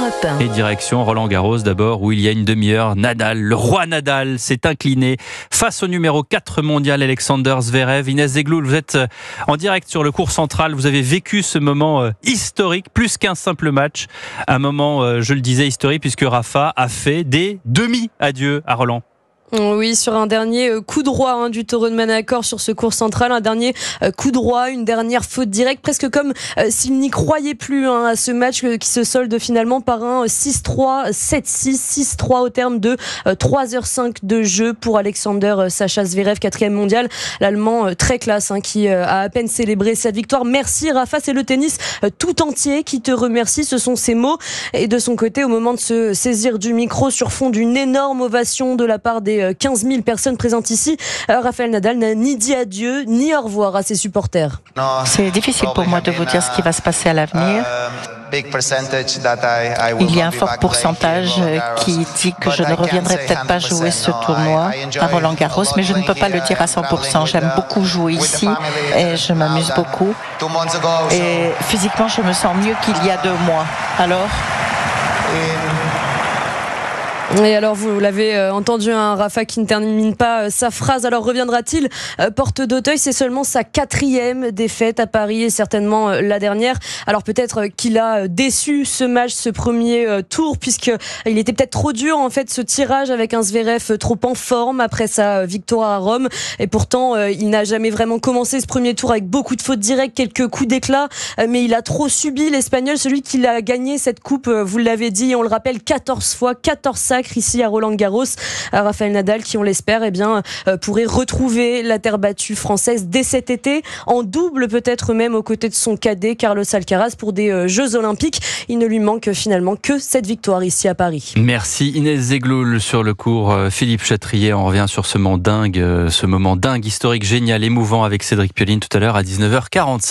Europe 1. Et direction Roland-Garros d'abord, où il y a une demi-heure, Nadal, le roi Nadal, s'est incliné face au numéro 4 mondial Alexander Zverev. Inès Zegloul, vous êtes en direct sur le court central, vous avez vécu ce moment historique, plus qu'un simple match, un moment, je le disais, historique, puisque Rafa a fait des demi-adieux à Roland. Oui, sur un dernier coup droit du taureau de Manacor sur ce court central, un dernier coup droit, une dernière faute directe, presque comme s'il n'y croyait plus à ce match qui se solde finalement par un 6-3, 7-6, 6-3 au terme de 3h05 de jeu pour Alexander Sacha Zverev, 4e mondial, l'Allemand très classe qui a à peine célébré cette victoire. Merci Rafa, c'est le tennis tout entier qui te remercie, ce sont ses mots. Et de son côté, au moment de se saisir du micro sur fond d'une énorme ovation de la part des 15 000 personnes présentes ici, Rafael Nadal n'a ni dit adieu ni au revoir à ses supporters. C'est difficile pour moi de vous dire ce qui va se passer à l'avenir. Il y a un fort pourcentage qui dit que je ne reviendrai peut-être pas jouer ce tournoi à Roland-Garros, mais je ne peux pas le dire à 100%. J'aime beaucoup jouer ici et je m'amuse beaucoup. Et physiquement, je me sens mieux qu'il y a 2 mois. Alors et alors vous l'avez entendu, Rafa qui ne termine pas sa phrase. Alors reviendra-t-il porte d'Auteuil? C'est seulement sa 4e défaite à Paris et certainement la dernière. Alors peut-être qu'il a déçu ce match, ce premier tour, puisqu'il était peut-être trop dur en fait ce tirage avec un Zverev trop en forme après sa victoire à Rome. Et pourtant il n'a jamais vraiment commencé ce premier tour avec beaucoup de fautes directes, quelques coups d'éclat, mais il a trop subi l'Espagnol, celui qui a gagné cette coupe, vous l'avez dit, on le rappelle, 14 fois, 14 sacres ici à Roland-Garros. Rafael Nadal qui, on l'espère, pourrait retrouver la terre battue française dès cet été, en double peut-être même aux côtés de son cadet Carlos Alcaraz pour des Jeux Olympiques. Il ne lui manque finalement que cette victoire ici à Paris. Merci Inès Zegloul sur le cours. Philippe Chatrier, on revient sur ce moment dingue historique, génial, émouvant avec Cédric Pioline tout à l'heure à 19h45.